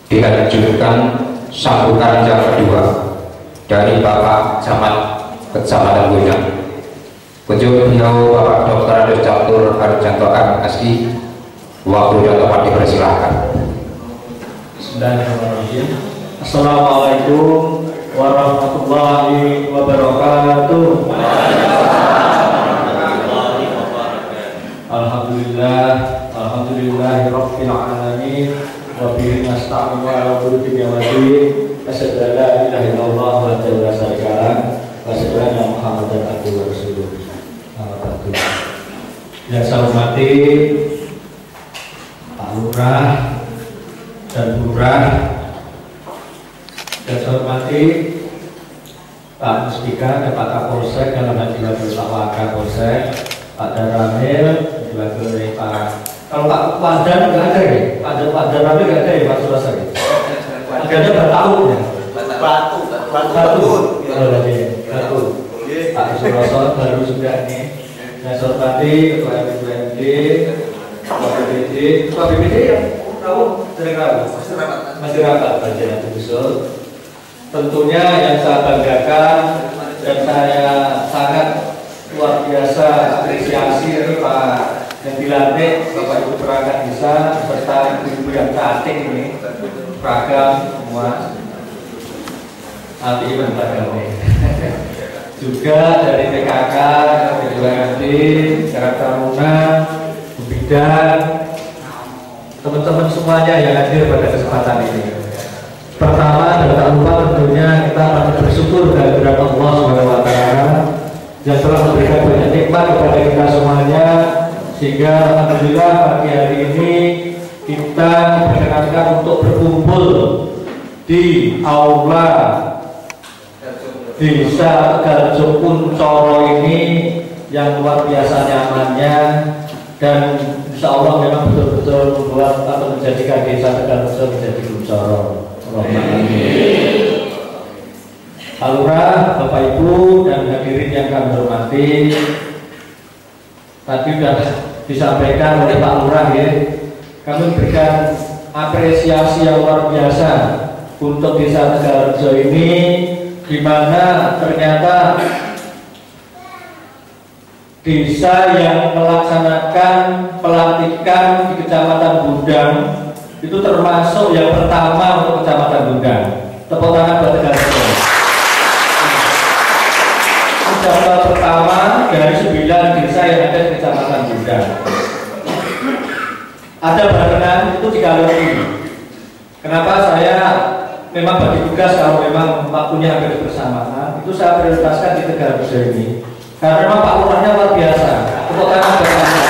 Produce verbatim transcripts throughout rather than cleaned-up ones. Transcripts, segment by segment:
dilanjutkan sambutan yang kedua dari Bapak Camat Kecamatan Gondang. Kunjung beliau Bapak Doktor Andes Catur Harjanto M Si. Waktu yang tepat dipersilahkan. Bismillahirrahmanirrahim. Assalamualaikum warahmatullahi wabarakatuh. Alhamdulillah, alhamdulillahi rabbil alamin. Wa bihi nasta'inu ala umuri dunya wa din. Asyhadu an la ilaha illallah wahdahu la syarika lah wa asyhadu anna Muhammadan abduhu wa rasuluh. Yang saya hormati Pak Lurah dan Lurah, dan saya hormati Pak Mustika dan Pak Kapolsek dalam hal diwakili Pak Wakapolsek, Pak Daramil diwakili Pak. Kalau Pak Wadan nggak ada ya, Pak Pak Daramil nggak ada ya, Pak Surasa ya. Agaknya bertahun ya. Batu, batu, batu, batu. Pak Surasa baru sudah nih. Saya hormati Ketua M P M D, Ketua B P D, Ketua B P D yang tahu sering rapat, masih rapat bagian itu betul. Tentunya yang saya banggakan dan saya sangat luar biasa apresiasi ini Pak yang dilantik Bapak Ibu perangkat desa serta ibu-ibu yang cantik ini, seragam semua, nanti beragam juga dari P K K, B U M D, Karang Taruna, Bidan, teman-teman semuanya yang hadir pada kesempatan ini. Pertama dan tak lupa tentunya kita patut bersyukur kehadirat Allah subhanahu wa taala yang telah memberikan banyak nikmat kepada kita semuanya, sehingga alhamdulillah pagi hari ini kita diperkenankan untuk berkumpul di aula Desa Tegalrejo Kuncoro ini yang luar biasa nyamannya, dan insya Allah memang betul-betul membuat atau menjadikan Desa Tegalrejo menjadi Kuncoro. Pak Lurah, Bapak Ibu dan hadirin yang kami hormati, tadi sudah disampaikan oleh Pak Lurah ya, kami berikan apresiasi yang luar biasa untuk Desa Tegalrejo ini, di mana ternyata desa yang melaksanakan pelantikan di Kecamatan Gondang itu termasuk yang pertama untuk Kecamatan Gondang. Tepuk tangan buat Tegalrejo. Desa pertama dari sembilan desa yang ada di Kecamatan Gondang. Ada barengan itu tiga kali. Kenapa saya memang bagi tugas kalau memang waktunya hampir bersamaan, itu saya prioritaskan di Tegalrejo ini karena memang Pak Lurahnya luar biasa. Tepuk tangan buat Anda.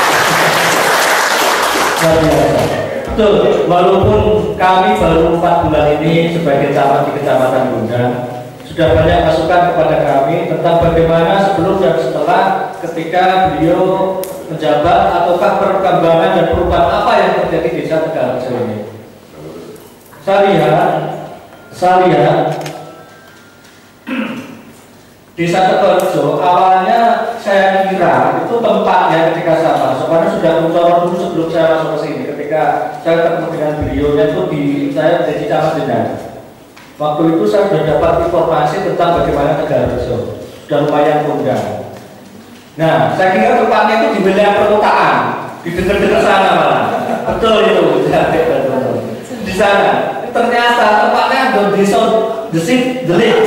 Luar biasa. Betul, walaupun kami baru empat bulan ini sebagai camat di Kecamatan Gondang, sudah banyak masukan kepada kami tentang bagaimana sebelum dan setelah ketika beliau menjabat, ataukah perkembangan dan perubahan apa yang terjadi di Desa Tegalrejo ini. Saya lihat, saya lihat Desa Tegalrejo awalnya saya kira itu tempatnya ketika saya masuk, karena sudah Kuncoro dulu sebelum saya masuk ke sini. Ketika saya ketemu dengan beliaunya itu di saya menjadi camat Denang. Waktu itu saya sudah dapat informasi tentang bagaimana Tegalrejo, sudah lumayan kondang. Nah, saya kira tempatnya itu di wilayah perkotaan, di dekat-dekat sana malah. Betul itu, di sana. Ternyata tempatnya ada desa desit delik.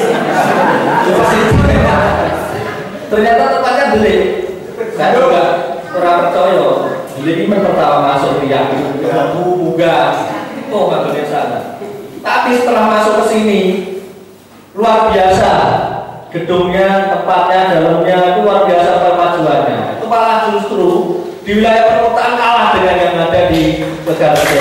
Ternyata tempatnya delik. Saya juga kurang percaya. Delik ini pertama masuk dia, buga, oh nggak boleh sana. Tapi setelah masuk ke sini, luar biasa. Gedungnya, tempatnya, dalamnya itu luar biasa kemajuannya. Itu malah justru di wilayah perkotaan kalah dengan yang ada di Tegalrejo.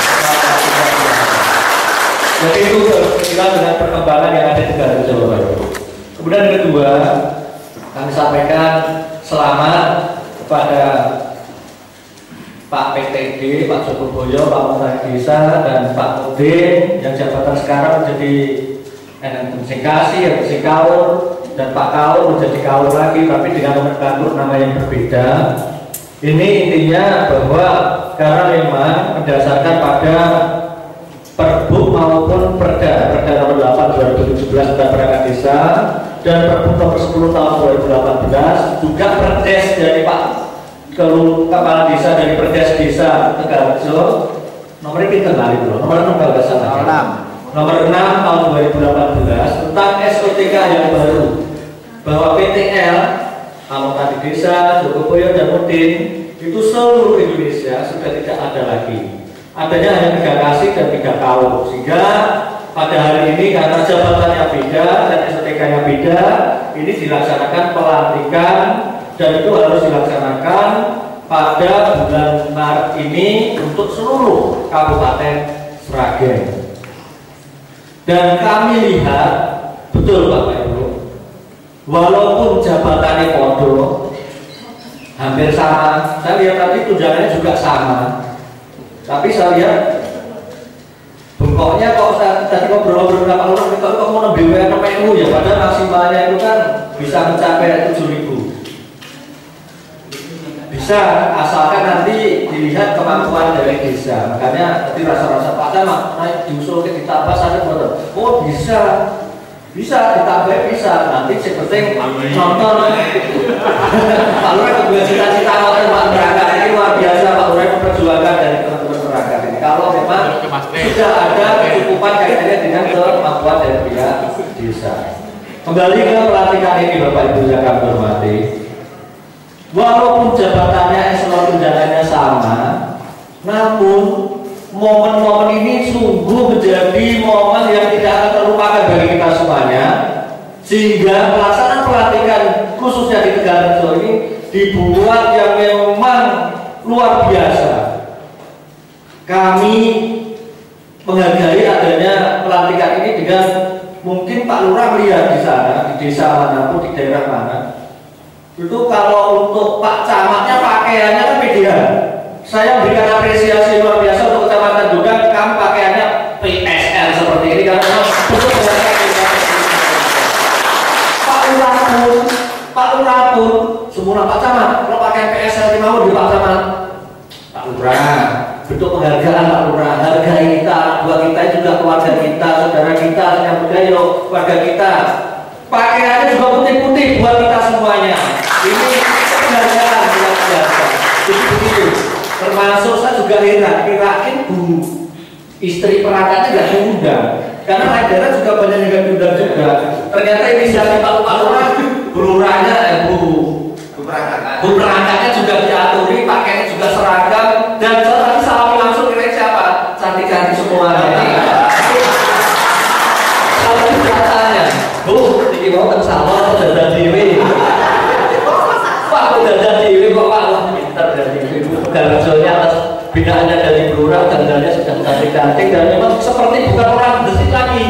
Jadi itu kita dengan perkembangan yang ada di Tegalrejo. Kemudian yang kedua, kami sampaikan selamat kepada Pak P T D, Pak Joko Boyo, Pak Menteri Desa, dan Pak Udin yang jabatan sekarang menjadi N M Kasih, yang Kaur, dan Pak Kaur menjadi Kaur lagi, tapi dengan nomenklatur nama yang berbeda. Ini intinya bahwa karena memang berdasarkan pada per Perda nomor delapan dua ribu tujuh belas tentang perangkat desa dan Perpu nomor sepuluh tahun dua ribu delapan belas, juga perdes dari Pak Kepala Desa dari Perdes Desa Tegalrejo nomor ini kita kembali dulu, nomor enam kalau nggak salah. Nomor enam tahun dua ribu delapan belas tentang S O T K yang baru, bahwa P T L Alokasi Desa, Jogoboyo dan Udin itu seluruh Indonesia sudah tidak ada lagi. Adanya hanya tiga kasih dan tiga kaum, sehingga pada hari ini karena jabatannya beda dan S O T K-nya beda, ini dilaksanakan pelantikan dan itu harus dilaksanakan pada bulan Maret ini untuk seluruh Kabupaten Sragen. Dan kami lihat betul Bapak Ibu, walaupun jabatannya podo hampir sama, saya lihat tadi tunjangannya juga sama, tapi saya lihat bengkoknya kok saya tadi ngobrol-ngobrol berapa orang kita kok mau nambah W N P U ya, padahal maksimalnya itu kan bisa mencapai tujuh ribu. Bisa, asalkan nanti dilihat kemampuan dari desa. Makanya tadi rasa-rasa Pak Camat naik diusul ke ditambah sana betul. Oh bisa, bisa ditambah bisa. Nanti yang penting nonton. Pak Lurah juga cita-cita nonton Pak Berangkat ini luar biasa. Pak Lurah memperjuangkan dari teman-teman Berangkat ini. Kalau memang sudah ada kecukupan kaitannya dengan kemampuan dari pihak desa. Kembali ke pelantikan ini Bapak Ibu yang kami hormati. Walaupun jabatannya eselon tunjangannya sama, namun momen-momen ini sungguh menjadi momen yang tidak akan terlupakan bagi kita semuanya, sehingga pelaksanaan pelantikan khususnya di Tegalrejo ini dibuat yang memang luar biasa. Kami menghargai adanya pelantikan ini dengan mungkin Pak Lurah melihat di sana, di desa manapun, di daerah mana. Itu kalau untuk Pak Camatnya pakaiannya kan beda. Saya berikan apresiasi luar biasa untuk Kecamatan Dudan, kamu pakaiannya P S L seperti ini karena betul Pak Lurah pun, Pak Lurah pun, semula Pak Camat, kalau pakai P S L di mau di Pak Camat, Pak Lurah, bentuk penghargaan Pak Lurah, hargai kita, anak buah kita juga keluarga kita, saudara kita, yang budaya, keluarga kita. Pakaiannya juga putih-putih buat kita semuanya. Ini penghargaan luar biasa. Jadi begitu. Termasuk saya juga heran, kirain Bu istri perangkatnya nggak diundang, karena lain daerah juga banyak yang diundang juga. Ternyata inisiatif Pak Lurah, Bu Lurahnya, eh, Bu Bu perangkatnya juga diaturi, pakainya juga seragam, dan saya tadi salami langsung kira siapa? Cantik-cantik semuanya. Kalau katanya, Bu, ini mau ke salon atau dandan dewi? Pak, aku dandan dewi kok Pak, wah pintar dari ibu Tegalrejonya atas binaannya dari Lurah, dandannya sudah cantik-cantik dan memang seperti bukan orang bersih lagi.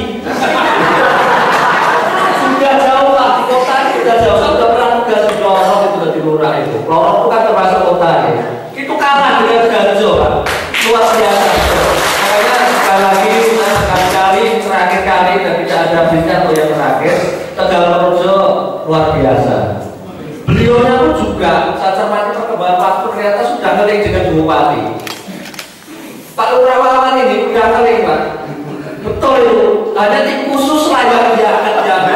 Sudah jauh Pak, di kota ini sudah jauh, saya sudah pernah tugas di Lorong itu dari Lurah itu. Lorong itu kan termasuk kota ya. Itu kalah dengan Tegalrejo Pak, luar biasa. Makanya sekali lagi, sekali-kali, terakhir kali dan tidak ada berita atau yang terakhir, Tegalrejo luar biasa. Beliaunya pun juga, saya cermati perkembangan waktu ternyata sudah ngeling dengan Bupati. Pak Lurah Wawan ini udah ngeling Pak. Betul itu, ada tim khusus lah yang dia akan jaga.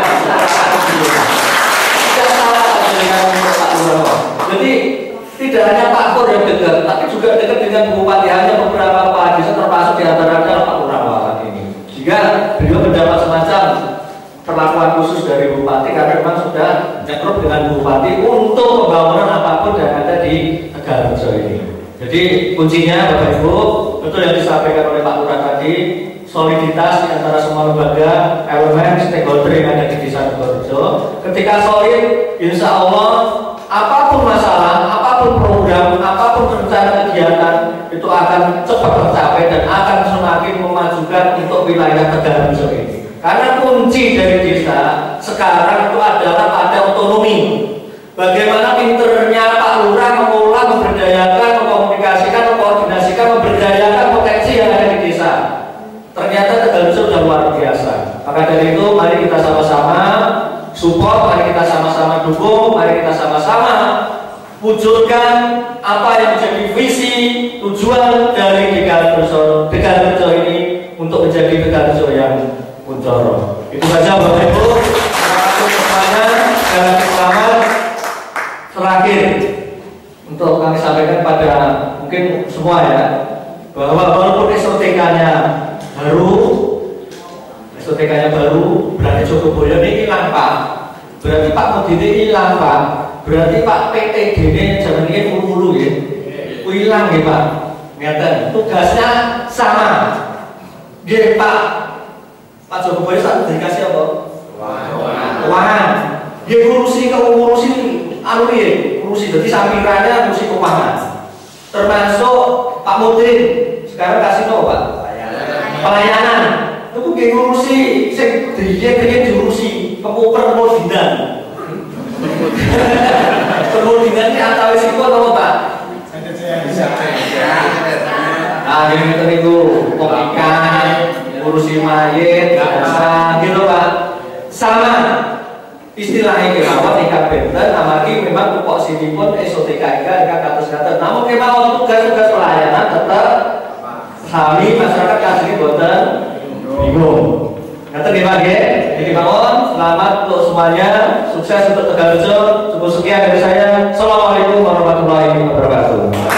Tidak salah dengan Pak Lurah. Jadi tidak hanya Pak Pur yang dekat, tapi juga dekat dengan Bupati. Hanya beberapa kepala desa termasuk di antaranya Pak Lurah Wawan ini. Jika beliau mendapat semacam perlakuan khusus dari Bupati karena memang sudah nyekrut dengan Bupati untuk pembangunan apapun yang ada di Tegalrejo ini. Jadi kuncinya Bapak Ibu, betul yang disampaikan oleh Pak Lurah tadi, soliditas di antara semua lembaga, elemen, stakeholder yang ada di desa Tegalrejo. Ketika solid, insya Allah apapun masalah, apapun program, apapun rencana kegiatan itu akan cepat tercapai dan akan semakin memajukan untuk wilayah Tegalrejo ini. Karena kunci dari desa sekarang itu adalah pada otonomi. Bagaimana pinternya Pak Lurah mengolah, memberdayakan, mengkomunikasikan, mengkoordinasikan, memberdayakan potensi yang ada di desa. Ternyata Tegalrejo sudah luar biasa. Maka dari itu mari kita sama-sama support, mari kita sama-sama dukung, mari kita sama-sama wujudkan apa yang menjadi visi tujuan dari Tegalrejo Tegalrejo ini untuk menjadi Tegalrejo yang Kuncoro. Itu saja Bapak Ibu. Terima kasih semuanya. Sekali lagi selamat. Terakhir untuk kami sampaikan pada mungkin semua ya, bahwa walaupun S O T K-nya baru, S O T K-nya baru, berarti Jogoboyo ini hilang Pak. Berarti Pak Mudin ini hilang Pak. Berarti Pak P T D ini zaman ini mulu-mulu ya. Hilang ya Pak. Ngeten, tugasnya sama. Nggih Pak. Pak Jogoboyo saat dikasih apa? Keuangan. Dia ngurusi kalau ngurusi anu ya, ngurusi jadi sampirannya ngurusi keuangan. Termasuk Pak Mudin sekarang kasih no Pak. Pelayanan. Itu dia ngurusi, sing dia pengen diurusi kemudian. Kemudian ini antara situ atau Pak? Nah, ini kita itu kopikan, ngurusi mayit, jasa, gitu Pak. Sama istilahnya kewawat tingkat benten, amagi memang pupuk sini pun S O T K ika ika katus-katus. Namun memang tugas-tugas pelayanan tetap kami masyarakat kasih boten bingung. Kata nih Pak ya, jadi bangun, selamat untuk semuanya, sukses untuk Tegalrejo. Cukup sekian dari saya. Assalamualaikum warahmatullahi wabarakatuh.